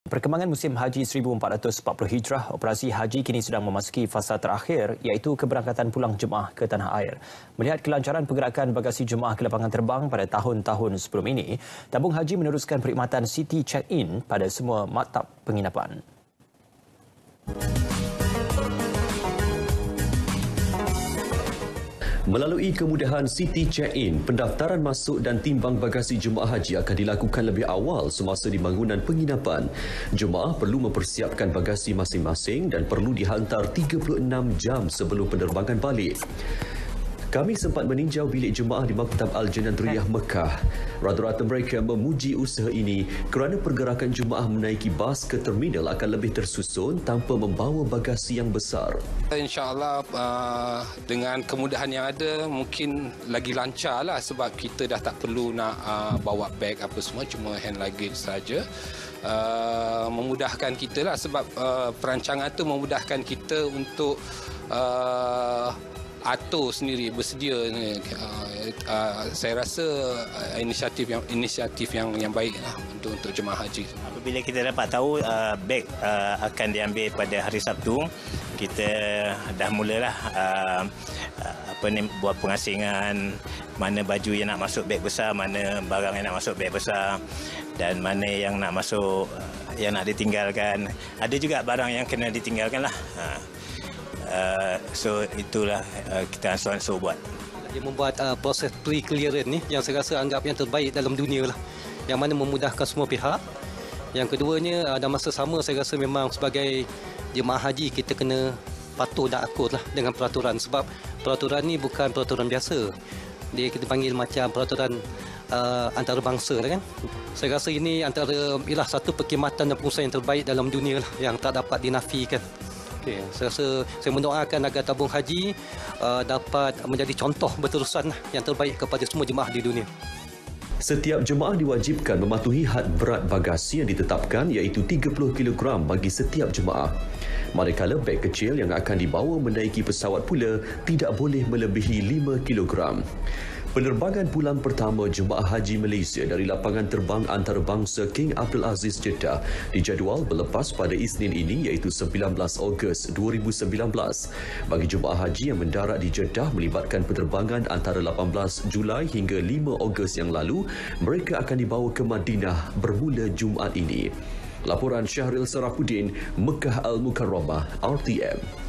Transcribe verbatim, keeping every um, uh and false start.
Perkembangan musim Haji seribu empat ratus empat puluh Hijrah, operasi haji kini sedang memasuki fasa terakhir iaitu keberangkatan pulang jemaah ke tanah air. Melihat kelancaran pergerakan bagasi jemaah ke lapangan terbang pada tahun-tahun sebelum ini, tabung haji meneruskan perkhidmatan City Check-in pada semua maktab penginapan. Melalui kemudahan City Check-in, pendaftaran masuk dan timbang bagasi jemaah haji akan dilakukan lebih awal semasa di bangunan penginapan. Jemaah perlu mempersiapkan bagasi masing-masing dan perlu dihantar tiga puluh enam jam sebelum penerbangan balik. Kami sempat meninjau bilik jemaah di Maktab Al-Janadriyah Mekah. Rata-rata mereka memuji usaha ini kerana pergerakan jemaah menaiki bas ke terminal akan lebih tersusun tanpa membawa bagasi yang besar. InsyaAllah uh, dengan kemudahan yang ada mungkin lagi lancarlah sebab kita dah tak perlu nak uh, bawa beg apa semua, cuma hand luggage saja. Uh, memudahkan kita lah sebab uh, perancangan tu memudahkan kita untuk uh, atur sendiri, bersedia. Uh, uh, saya rasa uh, inisiatif yang inisiatif yang yang baiklah untuk untuk jemaah haji. Apabila kita dapat tahu uh, beg uh, akan diambil pada hari Sabtu, kita dah mulalah uh, apa ni buat pengasingan mana baju yang nak masuk beg besar, mana barang yang nak masuk beg besar dan mana yang nak masuk yang nak ditinggalkan. Ada juga barang yang kena ditinggalkan lah. Uh, Uh, so itulah uh, kita ansur-ansur buat. Dia membuat uh, proses pre-clearance ni yang saya rasa anggap yang terbaik dalam dunia lah. Yang mana memudahkan semua pihak. Yang keduanya uh, dalam masa sama saya rasa memang sebagai jemaah haji kita kena patuh dan akur lah dengan peraturan. Sebab peraturan ni bukan peraturan biasa. Dia kita panggil macam peraturan uh, antarabangsa lah kan. Saya rasa ini antara ialah satu perkhidmatan dan pengusahaan yang terbaik dalam dunia lah yang tak dapat dinafikan. Okay, saya rasa saya mendoakan agar tabung haji uh, dapat menjadi contoh berterusan yang terbaik kepada semua jemaah di dunia. Setiap jemaah diwajibkan mematuhi had berat bagasi yang ditetapkan iaitu tiga puluh kilogram bagi setiap jemaah. Manakala beg kecil yang akan dibawa menaiki pesawat pula tidak boleh melebihi lima kilogram. Penerbangan pulang pertama jemaah haji Malaysia dari lapangan terbang antarabangsa King Abdul Aziz Jeddah dijadual berlepas pada Isnin ini iaitu sembilan belas Ogos dua ribu sembilan belas. Bagi jemaah haji yang mendarat di Jeddah melibatkan penerbangan antara lapan belas Julai hingga lima Ogos yang lalu, mereka akan dibawa ke Madinah bermula Jumaat ini. Laporan Syahril Sarafuddin, Mekah Al-Mukarramah, R T M.